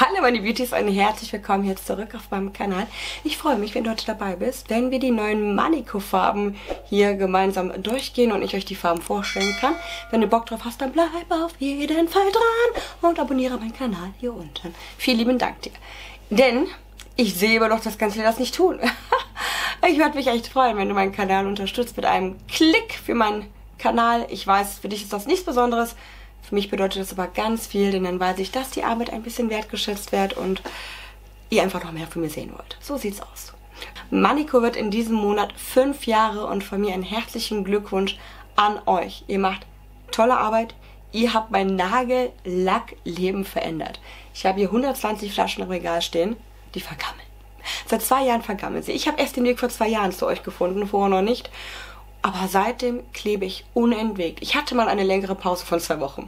Hallo meine Beauties und herzlich willkommen jetzt zurück auf meinem Kanal. Ich freue mich, wenn du heute dabei bist, wenn wir die neuen Maniko-Farben hier gemeinsam durchgehen und ich euch die Farben vorstellen kann. Wenn du Bock drauf hast, dann bleib auf jeden Fall dran und abonniere meinen Kanal hier unten. Vielen lieben Dank dir. Denn ich sehe immer noch, dass ganz viele das nicht tun. Ich würde mich echt freuen, wenn du meinen Kanal unterstützt mit einem Klick für meinen Kanal. Ich weiß, für dich ist das nichts Besonderes. Für mich bedeutet das aber ganz viel, denn dann weiß ich, dass die Arbeit ein bisschen wertgeschätzt wird und ihr einfach noch mehr von mir sehen wollt. So sieht's aus. Maniko wird in diesem Monat 5 Jahre und von mir einen herzlichen Glückwunsch an euch. Ihr macht tolle Arbeit. Ihr habt mein Nagellackleben verändert. Ich habe hier 120 Flaschen im Regal stehen, die vergammeln. Seit 2 Jahren vergammeln sie. Ich habe erst den Weg vor 2 Jahren zu euch gefunden, vorher noch nicht. Aber seitdem klebe ich unentwegt. Ich hatte mal eine längere Pause von 2 Wochen.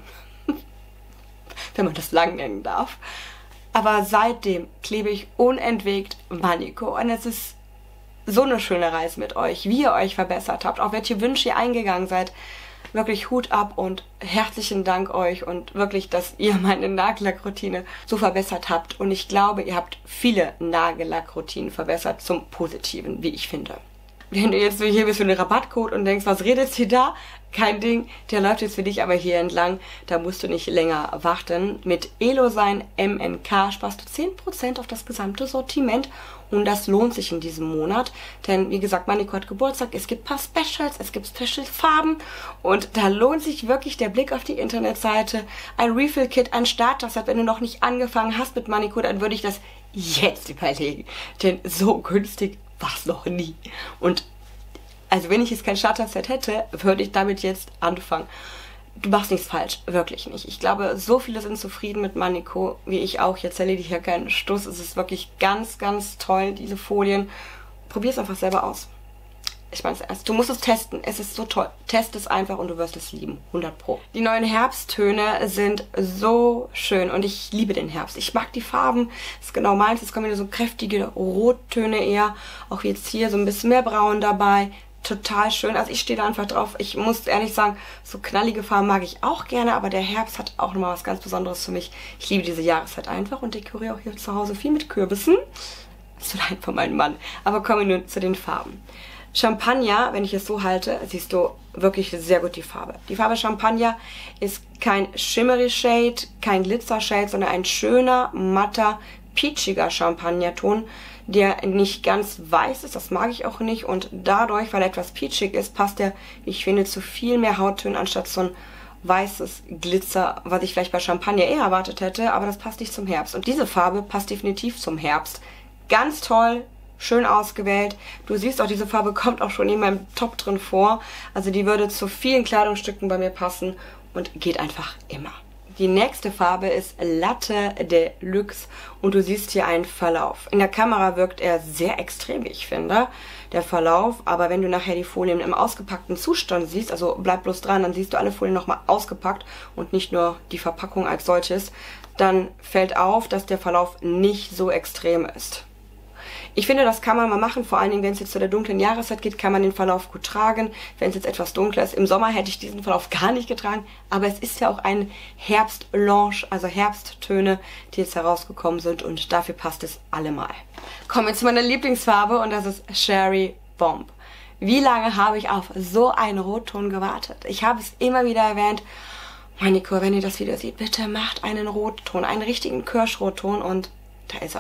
Wenn man das lang nennen darf. Aber seitdem klebe ich unentwegt Maniko. Und es ist so eine schöne Reise mit euch, wie ihr euch verbessert habt, auch welche Wünsche ihr eingegangen seid. Wirklich Hut ab und herzlichen Dank euch und wirklich, dass ihr meine Nagellackroutine so verbessert habt. Und ich glaube, ihr habt viele Nagellackroutinen verbessert zum Positiven, wie ich finde. Wenn du jetzt hier bist für den Rabattcode und denkst, was redet sie da? Kein Ding, der läuft jetzt für dich aber hier entlang. Da musst du nicht länger warten. Mit Elosign MNK sparst du 10% auf das gesamte Sortiment. Und das lohnt sich in diesem Monat. Denn wie gesagt, Maniko hat Geburtstag. Es gibt ein paar Specials, es gibt Special-Farben. Und da lohnt sich wirklich der Blick auf die Internetseite. Ein Refill-Kit, ein Starter-Set. Wenn du noch nicht angefangen hast mit Maniko, dann würde ich das jetzt überlegen. Denn so günstig war es noch nie. Und also wenn ich jetzt kein Starter-Set hätte, würde ich damit jetzt anfangen. Du machst nichts falsch, wirklich nicht. Ich glaube, so viele sind zufrieden mit Maniko, wie ich auch. Jetzt erledige ich hier keinen Stuss. Es ist wirklich ganz, ganz toll, diese Folien. Probier es einfach selber aus. Ich meine es ernst. Du musst es testen. Es ist so toll. Test es einfach und du wirst es lieben. 100 Pro. Die neuen Herbsttöne sind so schön und ich liebe den Herbst. Ich mag die Farben. Das ist genau meins. Jetzt kommen wieder so kräftige Rottöne eher. Auch jetzt hier so ein bisschen mehr Braun dabei. Total schön. Also ich stehe da einfach drauf. Ich muss ehrlich sagen, so knallige Farben mag ich auch gerne, aber der Herbst hat auch nochmal was ganz Besonderes für mich. Ich liebe diese Jahreszeit einfach und dekoriere auch hier zu Hause viel mit Kürbissen. Das ist einfach mein Mann. Aber kommen wir nun zu den Farben. Champagner, wenn ich es so halte, siehst du wirklich sehr gut die Farbe. Die Farbe Champagner ist kein Shimmery Shade, kein Glitzer Shade, sondern ein schöner, matter, peachiger Champagnerton, der nicht ganz weiß ist, das mag ich auch nicht. Und dadurch, weil er etwas peachig ist, passt er, ich finde, zu viel mehr Hauttönen anstatt so ein weißes Glitzer, was ich vielleicht bei Champagner eher erwartet hätte, aber das passt nicht zum Herbst. Und diese Farbe passt definitiv zum Herbst. Ganz toll. Schön ausgewählt. Du siehst auch, diese Farbe kommt auch schon in meinem Top drin vor. Also die würde zu vielen Kleidungsstücken bei mir passen und geht einfach immer. Die nächste Farbe ist Latte Deluxe und du siehst hier einen Verlauf. In der Kamera wirkt er sehr extrem, wie ich finde, der Verlauf. Aber wenn du nachher die Folien im ausgepackten Zustand siehst, also bleib bloß dran, dann siehst du alle Folien nochmal ausgepackt und nicht nur die Verpackung als solches, dann fällt auf, dass der Verlauf nicht so extrem ist. Ich finde, das kann man mal machen, vor allen Dingen, wenn es jetzt zu der dunklen Jahreszeit geht, kann man den Verlauf gut tragen. Wenn es jetzt etwas dunkler ist, im Sommer hätte ich diesen Verlauf gar nicht getragen, aber es ist ja auch ein Herbstlounge, also Herbsttöne, die jetzt herausgekommen sind und dafür passt es allemal. Kommen wir zu meiner Lieblingsfarbe und das ist Cherry Bomb. Wie lange habe ich auf so einen Rotton gewartet? Ich habe es immer wieder erwähnt. Maniko, wenn ihr das Video seht, bitte macht einen Rotton, einen richtigen Kirschrotton und da ist er.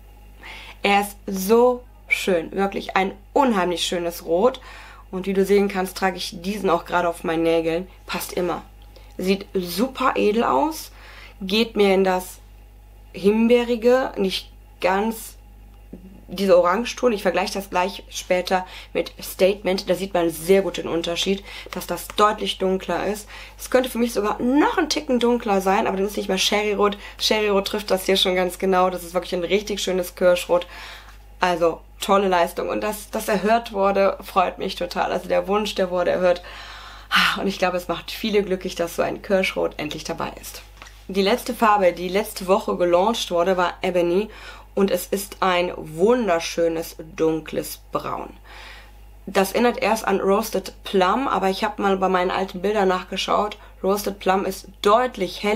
Er ist so schön, wirklich ein unheimlich schönes Rot. Und wie du sehen kannst, trage ich diesen auch gerade auf meinen Nägeln. Passt immer. Sieht super edel aus. Geht mir in das Himbeerige, nicht ganz diese Orangeton. Ich vergleiche das gleich später mit Statement. Da sieht man sehr gut den Unterschied, dass das deutlich dunkler ist. Es könnte für mich sogar noch ein Ticken dunkler sein, aber dann ist nicht mehr Cherryrot. Cherryrot trifft das hier schon ganz genau. Das ist wirklich ein richtig schönes Kirschrot. Also tolle Leistung. Und dass das erhört wurde, freut mich total. Also der Wunsch, der wurde erhört. Und ich glaube, es macht viele glücklich, dass so ein Kirschrot endlich dabei ist. Die letzte Farbe, die letzte Woche gelauncht wurde, war Ebony. Und es ist ein wunderschönes dunkles Braun. Das erinnert erst an Roasted Plum, aber ich habe mal bei meinen alten Bildern nachgeschaut. Roasted Plum ist deutlich heller,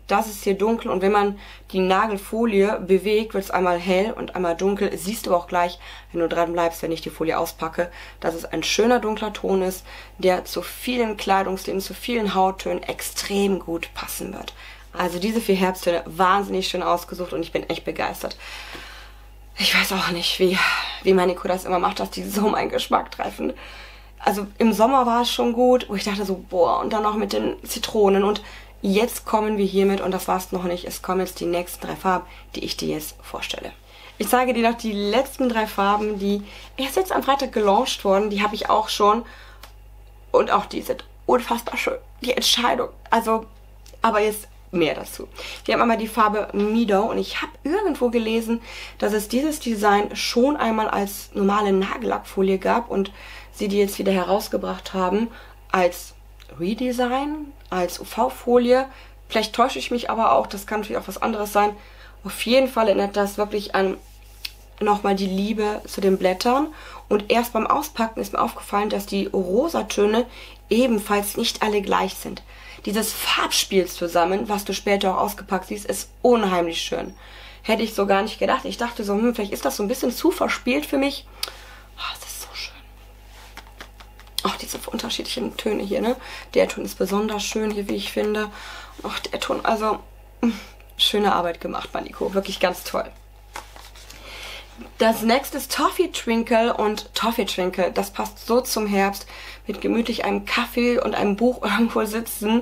das ist hier dunkel und wenn man die Nagelfolie bewegt, wird es einmal hell und einmal dunkel. Siehst du auch gleich, wenn du dran bleibst, wenn ich die Folie auspacke, dass es ein schöner dunkler Ton ist, der zu vielen Kleidungsstilen, zu vielen Hauttönen extrem gut passen wird. Also diese 4 Herbsttöne wahnsinnig schön ausgesucht und ich bin echt begeistert. Ich weiß auch nicht, wie Manico das immer macht, dass die so meinen Geschmack treffen. Also im Sommer war es schon gut, wo ich dachte so, boah, und dann noch mit den Zitronen und jetzt kommen wir hiermit, und das war's noch nicht, es kommen jetzt die nächsten 3 Farben, die ich dir jetzt vorstelle. Ich zeige dir noch die letzten 3 Farben, die erst jetzt am Freitag gelauncht wurden, die habe ich auch schon und auch die sind unfassbar schön. Die Entscheidung, also, aber jetzt mehr dazu. Wir haben einmal die Farbe Meadow und ich habe irgendwo gelesen, dass es dieses Design schon einmal als normale Nagellackfolie gab und sie die jetzt wieder herausgebracht haben als Redesign, als UV-Folie. Vielleicht täusche ich mich aber auch, das kann natürlich auch was anderes sein. Auf jeden Fall erinnert das wirklich an nochmal die Liebe zu den Blättern. Und erst beim Auspacken ist mir aufgefallen, dass die Rosatöne ebenfalls nicht alle gleich sind. Dieses Farbspiel zusammen, was du später auch ausgepackt siehst, ist unheimlich schön. Hätte ich so gar nicht gedacht. Ich dachte so, vielleicht ist das so ein bisschen zu verspielt für mich. Oh, das ist so schön. Auch diese unterschiedlichen Töne hier, ne? Der Ton ist besonders schön hier, wie ich finde. Und auch der Ton, also schöne Arbeit gemacht, Manico. Wirklich ganz toll. Das nächste ist Toffee Twinkle und Toffee Twinkle, das passt so zum Herbst, mit gemütlich einem Kaffee und einem Buch irgendwo sitzen.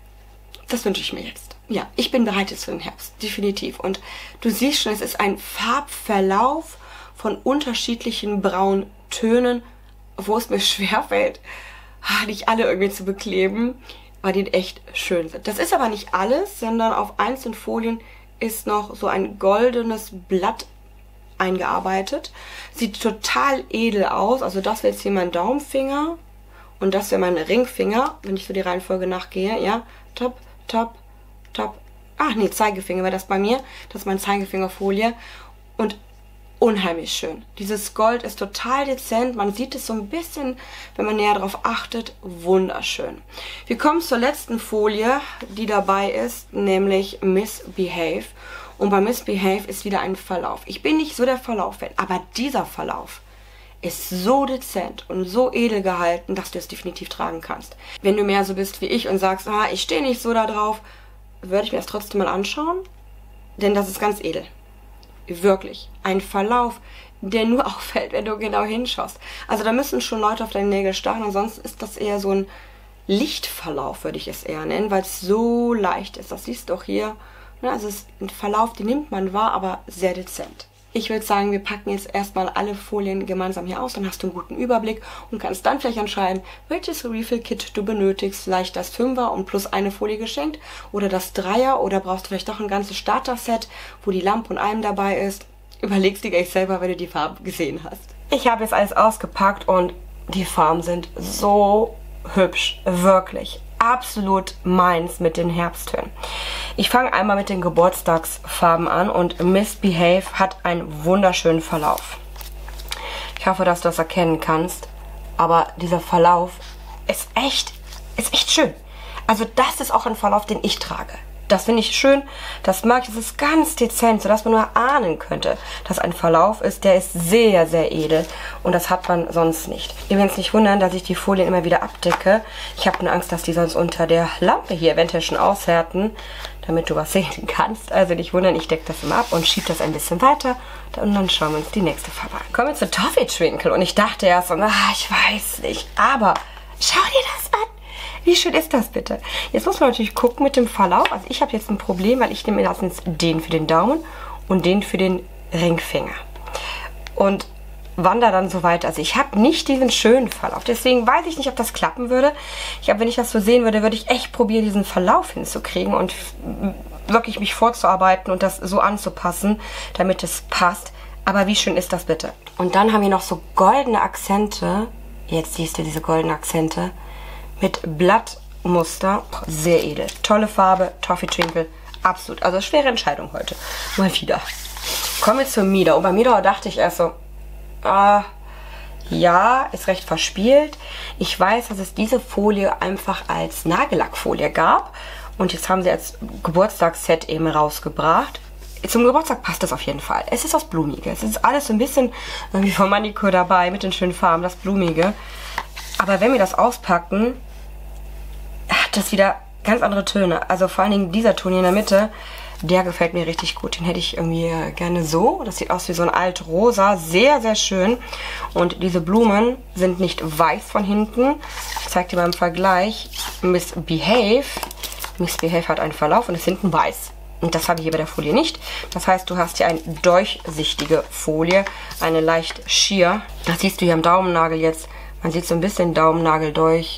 Das wünsche ich mir jetzt. Ja, ich bin bereit jetzt für den Herbst, definitiv. Und du siehst schon, es ist ein Farbverlauf von unterschiedlichen braunen Tönen, wo es mir schwerfällt, nicht alle irgendwie zu bekleben, weil die echt schön sind. Das ist aber nicht alles, sondern auf einzelnen Folien ist noch so ein goldenes Blatt eingearbeitet. Sieht total edel aus. Also das wäre jetzt hier mein Daumenfinger und das wäre mein Ringfinger, wenn ich so die Reihenfolge nachgehe. Ja, top, top, top. Ach nee, Zeigefinger war das bei mir. Das ist mein Zeigefingerfolie und unheimlich schön. Dieses Gold ist total dezent. Man sieht es so ein bisschen, wenn man näher darauf achtet. Wunderschön. Wir kommen zur letzten Folie, die dabei ist, nämlich Misbehave. Und bei Misbehave ist wieder ein Verlauf. Ich bin nicht so der Verlauf-Fan, aber dieser Verlauf ist so dezent und so edel gehalten, dass du es definitiv tragen kannst. Wenn du mehr so bist wie ich und sagst, ich stehe nicht so da drauf, würde ich mir das trotzdem mal anschauen, denn das ist ganz edel. Wirklich. Ein Verlauf, der nur auffällt, wenn du genau hinschaust. Also da müssen schon Leute auf deine Nägel starren, ansonsten ist das eher so ein Lichtverlauf, würde ich es eher nennen, weil es so leicht ist. Das siehst du auch hier. Also es ist ein Verlauf, den nimmt man wahr, aber sehr dezent. Ich würde sagen, wir packen jetzt erstmal alle Folien gemeinsam hier aus, dann hast du einen guten Überblick und kannst dann vielleicht entscheiden, welches Refill-Kit du benötigst. Vielleicht das 5er und plus eine Folie geschenkt oder das 3er oder brauchst du vielleicht doch ein ganzes Starter-Set, wo die Lampe und allem dabei ist. Überlegst dir gleich selber, wenn du die Farben gesehen hast. Ich habe jetzt alles ausgepackt und die Farben sind so hübsch, wirklich. Absolut meins mit den Herbsttönen. Ich fange einmal mit den Geburtstagsfarben an und Misbehave hat einen wunderschönen Verlauf. Ich hoffe, dass du das erkennen kannst, aber dieser Verlauf ist echt schön. Also das ist auch ein Verlauf, den ich trage. Das finde ich schön, das mag ich, das ist ganz dezent, sodass man nur ahnen könnte, dass ein Verlauf ist, der ist sehr, sehr edel und das hat man sonst nicht. Ihr werdet nicht wundern, dass ich die Folien immer wieder abdecke. Ich habe nur Angst, dass die sonst unter der Lampe hier eventuell schon aushärten, damit du was sehen kannst. Also nicht wundern, ich decke das immer ab und schiebe das ein bisschen weiter und dann schauen wir uns die nächste Farbe an. Kommen wir zu Toffee Twinkle und ich dachte erst so, ich weiß nicht, aber schau dir das an. Wie schön ist das bitte? Jetzt muss man natürlich gucken mit dem Verlauf. Also ich habe jetzt ein Problem, weil ich nehme erstens den für den Daumen und den für den Ringfinger. Und wandere dann so weiter. Also ich habe nicht diesen schönen Verlauf. Deswegen weiß ich nicht, ob das klappen würde. Wenn ich das so sehen würde, würde ich echt probieren, diesen Verlauf hinzukriegen und wirklich mich vorzuarbeiten und das so anzupassen, damit es passt. Aber wie schön ist das bitte? Und dann haben wir noch so goldene Akzente. Jetzt siehst du diese goldenen Akzente. Mit Blattmuster, sehr edel. Tolle Farbe, Toffee Twinkle, absolut. Also schwere Entscheidung heute. Mal wieder. Kommen wir zur Meadow. Und bei Meadow dachte ich erst so, ja, ist recht verspielt. Ich weiß, dass es diese Folie einfach als Nagellackfolie gab. Und jetzt haben sie als Geburtstagsset eben rausgebracht. Zum Geburtstag passt das auf jeden Fall. Es ist das Blumige. Es ist alles so ein bisschen wie von Manico dabei mit den schönen Farben, das Blumige. Aber wenn wir das auspacken, hat das wieder ganz andere Töne. Also vor allen Dingen dieser Ton hier in der Mitte, der gefällt mir richtig gut. Den hätte ich irgendwie gerne so. Das sieht aus wie so ein Altrosa. Sehr, sehr schön. Und diese Blumen sind nicht weiß von hinten. Ich zeige dir mal im Vergleich. Miss Behave hat einen Verlauf und ist hinten weiß. Und das habe ich hier bei der Folie nicht. Das heißt, du hast hier eine durchsichtige Folie, eine leicht sheer. Das siehst du hier am Daumennagel jetzt. Man sieht so ein bisschen Daumennagel durch.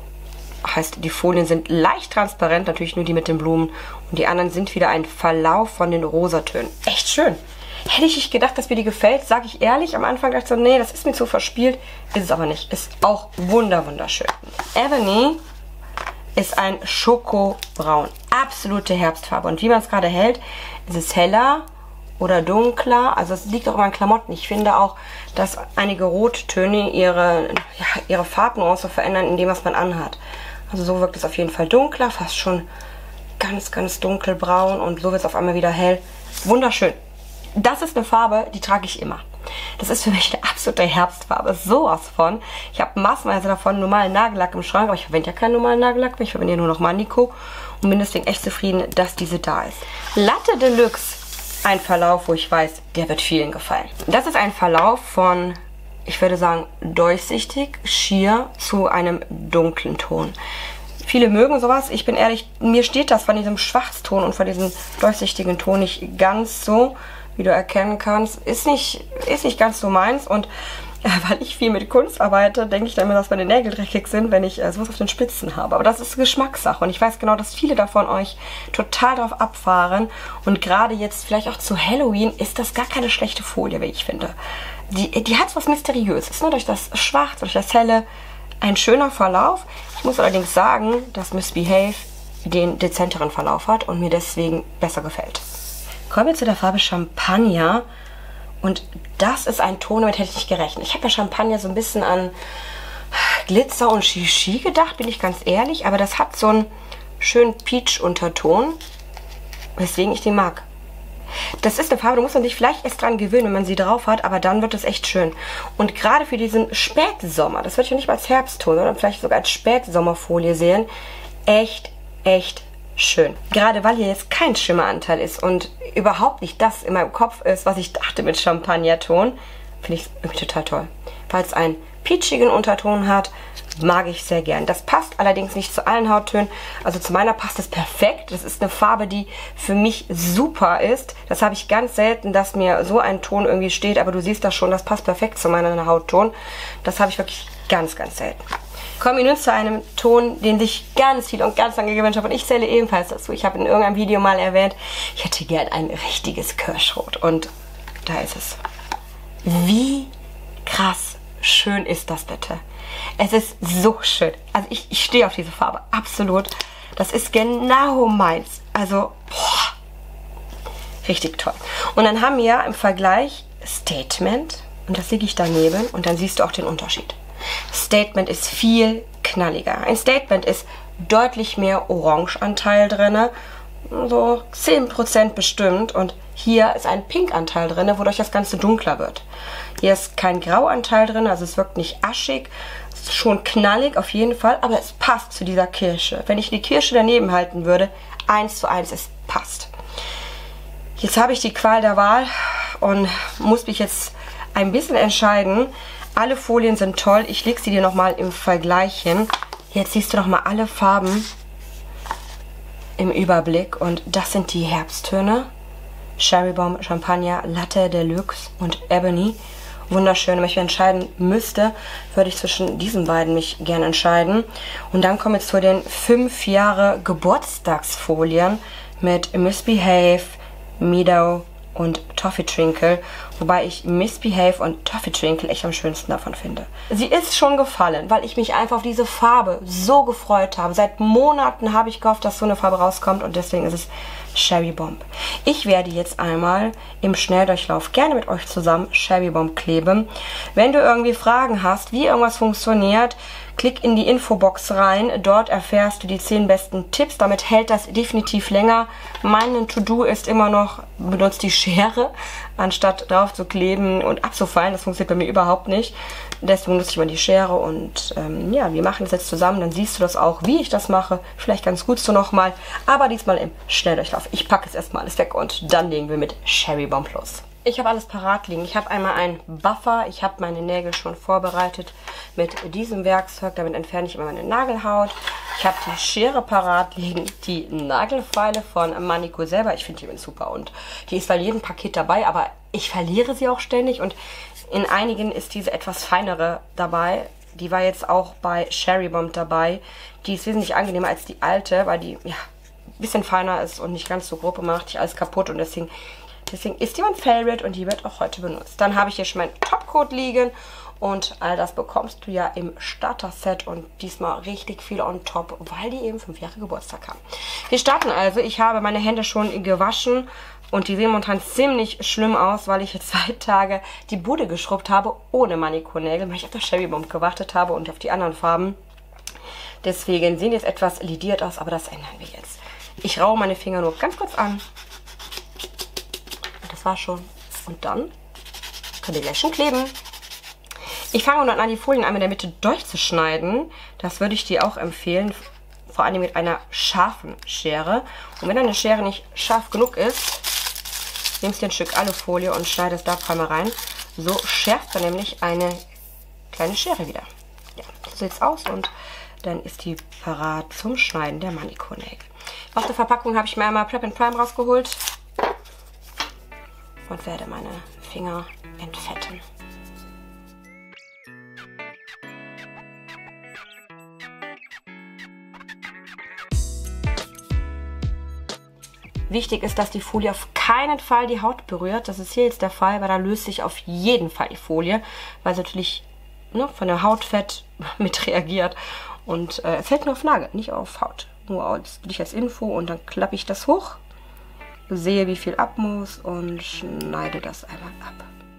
Heißt, die Folien sind leicht transparent, natürlich nur die mit den Blumen. Und die anderen sind wieder ein Verlauf von den Rosatönen. Echt schön. Hätte ich nicht gedacht, dass mir die gefällt, sage ich ehrlich. Am Anfang dachte ich so, nee, das ist mir zu verspielt. Ist es aber nicht. Ist auch wunderschön. Ebony ist ein Schokobraun. Absolute Herbstfarbe. Und wie man es gerade hält, ist es heller oder dunkler. Also es liegt auch immer an Klamotten. Ich finde auch, dass einige Rottöne ihre Farbnuance verändern, in dem, was man anhat. Also so wirkt es auf jeden Fall dunkler, fast schon ganz dunkelbraun. Und so wird es auf einmal wieder hell. Wunderschön. Das ist eine Farbe, die trage ich immer. Das ist für mich eine absolute Herbstfarbe. Sowas von. Ich habe massenweise davon normalen Nagellack im Schrank, aber ich verwende ja keinen normalen Nagellack mehr. Ich verwende ja nur noch Manico und bin deswegen echt zufrieden, dass diese da ist. Latte Deluxe. Ein Verlauf, wo ich weiß, der wird vielen gefallen. Das ist ein Verlauf von, ich würde sagen, durchsichtig, sheer zu einem dunklen Ton. Viele mögen sowas. Ich bin ehrlich, mir steht das von diesem Schwarzton und von diesem durchsichtigen Ton nicht ganz so, wie du erkennen kannst. Ist nicht ganz so meins. Und weil ich viel mit Kunst arbeite, denke ich dann immer, dass meine Nägel dreckig sind, wenn ich sowas auf den Spitzen habe. Aber das ist Geschmackssache. Und ich weiß genau, dass viele davon euch total drauf abfahren. Und gerade jetzt vielleicht auch zu Halloween ist das gar keine schlechte Folie, wie ich finde. Die hat was Mysteriöses. Ne? Durch das Schwarz, durch das Helle. Ein schöner Verlauf. Ich muss allerdings sagen, dass Miss Behave den dezenteren Verlauf hat und mir deswegen besser gefällt. Kommen wir zu der Farbe Champagner. Und das ist ein Ton, damit hätte ich nicht gerechnet. Ich habe ja Champagner so ein bisschen an Glitzer und Shishi gedacht, bin ich ganz ehrlich. Aber das hat so einen schönen Peach-Unterton, weswegen ich den mag. Das ist eine Farbe, da muss man sich vielleicht erst dran gewöhnen, wenn man sie drauf hat, aber dann wird es echt schön. Und gerade für diesen Spätsommer, das würde ich ja nicht mal als Herbstton, sondern vielleicht sogar als Spätsommerfolie sehen, echt schön. Gerade weil hier jetzt kein Schimmeranteil ist und überhaupt nicht das in meinem Kopf ist, was ich dachte mit Champagnerton, finde ich es irgendwie total toll. Weil es einen peachigen Unterton hat, mag ich sehr gern. Das passt allerdings nicht zu allen Hauttönen. Also zu meiner passt es perfekt. Das ist eine Farbe, die für mich super ist. Das habe ich ganz selten, dass mir so ein Ton irgendwie steht. Aber du siehst das schon, das passt perfekt zu meinem Hautton. Das habe ich wirklich ganz selten. Kommen wir nun zu einem Ton, den sich ganz viel und ganz lange gewünscht habe. Und ich zähle ebenfalls dazu. Ich habe in irgendeinem Video mal erwähnt, ich hätte gern ein richtiges Kirschrot. Und da ist es. Wie krass schön ist das bitte? Es ist so schön. Also ich stehe auf diese Farbe. Absolut. Das ist genau meins. Also, boah. Richtig toll. Und dann haben wir im Vergleich Statement. Und das liege ich daneben. Und dann siehst du auch den Unterschied. Statement ist viel knalliger. Ein Statement ist deutlich mehr Orangeanteil drin. So 10% bestimmt. Und hier ist ein Pinkanteil drin, wodurch das Ganze dunkler wird. Hier ist kein Grauanteil drin, also es wirkt nicht aschig. Es ist schon knallig auf jeden Fall, aber es passt zu dieser Kirsche. Wenn ich die Kirsche daneben halten würde, 1:1, es passt. Jetzt habe ich die Qual der Wahl und muss mich jetzt ein bisschen entscheiden. Alle Folien sind toll. Ich lege sie dir nochmal im Vergleich hin. Jetzt siehst du nochmal alle Farben im Überblick. Und das sind die Herbsttöne. Cherry Bomb, Champagner, Latte Deluxe und Ebony. Wunderschön. Wenn ich mich entscheiden müsste, würde ich zwischen diesen beiden mich gerne entscheiden. Und dann kommen wir zu den 5 Jahre Geburtstagsfolien mit Miss Behave, Meadow und Toffee Twinkle, wobei ich Miss Behave und Toffee Twinkle echt am schönsten davon finde. Sie ist schon gefallen, weil ich mich einfach auf diese Farbe so gefreut habe. Seit Monaten habe ich gehofft, dass so eine Farbe rauskommt und deswegen ist es Cherry Bomb. Ich werde jetzt einmal im Schnelldurchlauf gerne mit euch zusammen Cherry Bomb kleben. Wenn du irgendwie Fragen hast, wie irgendwas funktioniert, klick in die Infobox rein. Dort erfährst du die 10 besten Tipps. Damit hält das definitiv länger. Mein To-Do ist immer noch, benutzt die Schere, anstatt drauf zu kleben und abzufallen. Das funktioniert bei mir überhaupt nicht. Deswegen nutze ich immer die Schere und ja, wir machen das jetzt zusammen. Dann siehst du das auch, wie ich das mache. Vielleicht ganz gut so nochmal, aber diesmal im Schnelldurchlauf. Ich packe jetzt erstmal alles weg und dann legen wir mit Cherry Bomb los. Ich habe alles parat liegen. Ich habe einmal einen Buffer. Ich habe meine Nägel schon vorbereitet mit diesem Werkzeug. Damit entferne ich immer meine Nagelhaut. Ich habe die Schere parat liegen. Die Nagelfeile von Manico selber. Ich finde die super und die ist bei jedem Paket dabei, aber ich verliere sie auch ständig und in einigen ist diese etwas feinere dabei. Die war jetzt auch bei Cherry Bomb dabei. Die ist wesentlich angenehmer als die alte, weil die ja ein bisschen feiner ist und nicht ganz so grob, macht nicht alles kaputt und deswegen ist die mein Favorite und die wird auch heute benutzt. Dann habe ich hier schon meinen Topcoat liegen und all das bekommst du ja im Starter-Set und diesmal richtig viel on top, weil die eben 5 Jahre Geburtstag haben. Wir starten also. Ich habe meine Hände schon gewaschen und die sehen momentan ziemlich schlimm aus, weil ich jetzt 2 Tage die Bude geschrubbt habe ohne Manico-Nägel, weil ich auf das Cherry Bomb gewartet habe und auf die anderen Farben. Deswegen sehen die jetzt etwas lidiert aus, aber das ändern wir jetzt. Ich raue meine Finger nur ganz kurz an. Das war schon. Und dann könnt ihr gleich schon kleben. Ich fange dann an, die Folien einmal in der Mitte durchzuschneiden. Das würde ich dir auch empfehlen. Vor allem mit einer scharfen Schere. Und wenn deine Schere nicht scharf genug ist, nimmst du ein Stück Alufolie und schneidest da einmal rein. So schärft er nämlich eine kleine Schere wieder. Ja, so sieht es aus und dann ist die parat zum Schneiden der Manico-Nägel. Aus der Verpackung habe ich mir einmal Prep and Prime rausgeholt und werde meine Finger entfetten. Wichtig ist, dass die Folie auf keinen Fall die Haut berührt. Das ist hier jetzt der Fall, weil da löst sich auf jeden Fall die Folie, weil sie natürlich von der Hautfett mit reagiert. Und es hält nur auf Nagel, nicht auf Haut. Nur als Info und dann klappe ich das hoch. Sehe, wie viel ab muss und schneide das einmal ab.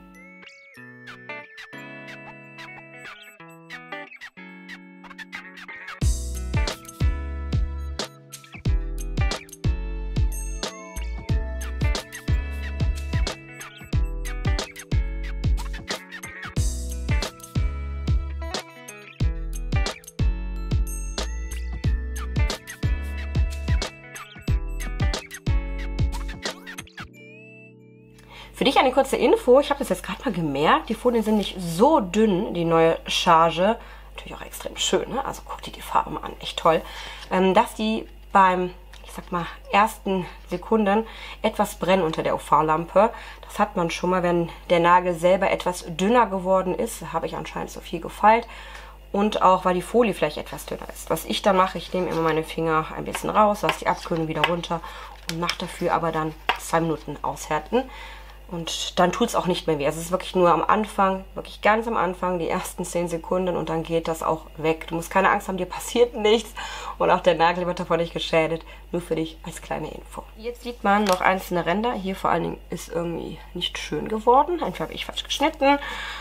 Für dich eine kurze Info, ich habe das jetzt gerade mal gemerkt, die Folien sind nicht so dünn, die neue Charge. Natürlich auch extrem schön, ne? Also guck dir die Farbe mal an, echt toll. Dass die beim, ich sag mal, ersten Sekunden etwas brennen unter der UV-Lampe. Das hat man schon mal, wenn der Nagel selber etwas dünner geworden ist. Habe ich anscheinend so viel gefeilt. Und auch, weil die Folie vielleicht etwas dünner ist. Was ich dann mache, ich nehme immer meine Finger ein bisschen raus, lasse die abkühlen, wieder runter und mache dafür aber dann 2 Minuten aushärten. Und dann tut es auch nicht mehr weh. Also es ist wirklich nur am Anfang, wirklich ganz am Anfang, die ersten 10 Sekunden und dann geht das auch weg. Du musst keine Angst haben, dir passiert nichts und auch der Nagel wird davon nicht geschädigt. Nur für dich als kleine Info. Jetzt sieht man noch einzelne Ränder. Hier vor allen Dingen ist irgendwie nicht schön geworden. Entweder habe ich falsch geschnitten,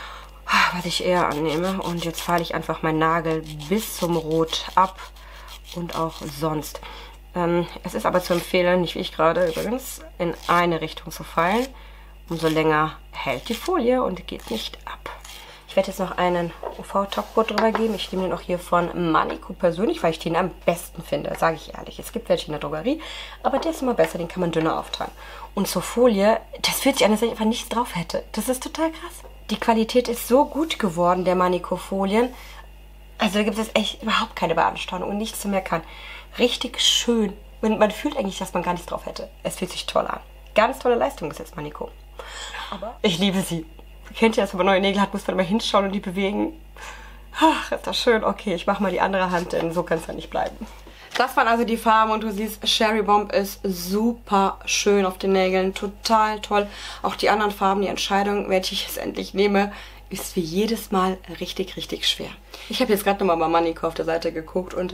was ich eher annehme. Und jetzt feile ich einfach meinen Nagel bis zum Rot ab und auch sonst. Es ist aber zu empfehlen, nicht wie ich gerade übrigens, in eine Richtung zu feilen. Umso länger hält die Folie und geht nicht ab. Ich werde jetzt noch einen UV-Topcoat drüber geben. Ich nehme den auch hier von Manico persönlich, weil ich den am besten finde, sage ich ehrlich. Es gibt welche in der Drogerie, aber der ist immer besser, den kann man dünner auftragen. Und zur Folie, das fühlt sich an, als wenn ich einfach nichts drauf hätte. Das ist total krass. Die Qualität ist so gut geworden, der Manico-Folien. Also da gibt es echt überhaupt keine Beanstandung und nichts zu meckern. Richtig schön. Und man fühlt eigentlich, dass man gar nichts drauf hätte. Es fühlt sich toll an. Ganz tolle Leistung ist jetzt Manico. Aber ich liebe sie. Kennt ihr das, wenn man neue Nägel hat, muss man immer hinschauen und die bewegen. Ach, ist das schön. Okay, ich mache mal die andere Hand, denn so kann es ja nicht bleiben. Das waren also die Farben und du siehst, Cherry Bomb ist super schön auf den Nägeln. Total toll. Auch die anderen Farben, die Entscheidung, welche ich jetzt endlich nehme, ist wie jedes Mal richtig, richtig schwer. Ich habe jetzt gerade nochmal bei Manico auf der Seite geguckt und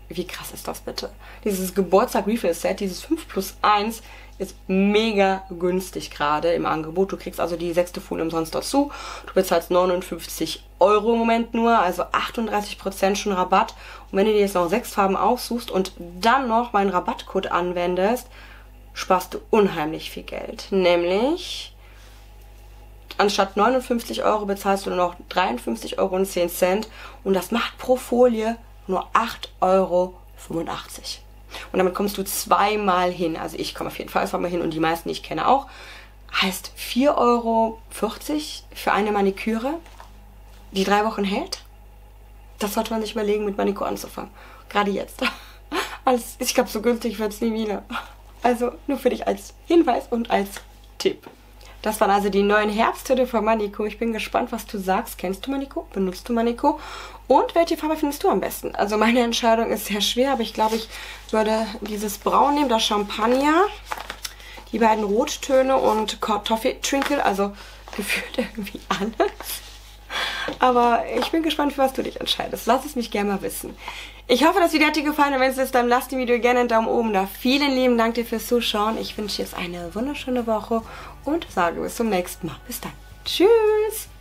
wie krass ist das bitte? Dieses Geburtstag-Refill-Set, dieses 5+1, ist mega günstig gerade im Angebot. Du kriegst also die 6. Folie umsonst dazu. Du bezahlst 59 € im Moment nur, also 38% schon Rabatt. Und wenn du dir jetzt noch 6 Farben aussuchst und dann noch meinen Rabattcode anwendest, sparst du unheimlich viel Geld. Nämlich, anstatt 59 € bezahlst du nur noch 53,10 € und das macht pro Folie nur 8,85 €. Und damit kommst du zweimal hin. Also ich komme auf jeden Fall zweimal hin und die meisten, die ich kenne, auch. Heißt 4,40 € für eine Maniküre, die 3 Wochen hält. Das sollte man sich überlegen, mit Maniküre anzufangen. Gerade jetzt. Also ich glaube, so günstig wird es nie wieder. Also nur für dich als Hinweis und als Tipp. Das waren also die neuen Herbsttüte von Maniko. Ich bin gespannt, was du sagst. Kennst du Maniko? Benutzt du Maniko? Und welche Farbe findest du am besten? Also meine Entscheidung ist sehr schwer, aber ich glaube, ich würde dieses Braun nehmen, das Champagner, die beiden Rottöne und Toffee Twinkle, also gefühlt irgendwie alles. Aber ich bin gespannt, für was du dich entscheidest. Lass es mich gerne mal wissen. Ich hoffe, das Video hat dir gefallen und wenn es ist, dann lass dem Video gerne einen Daumen oben da. Vielen lieben Dank dir fürs Zuschauen. Ich wünsche dir jetzt eine wunderschöne Woche und sage bis zum nächsten Mal. Bis dann. Tschüss.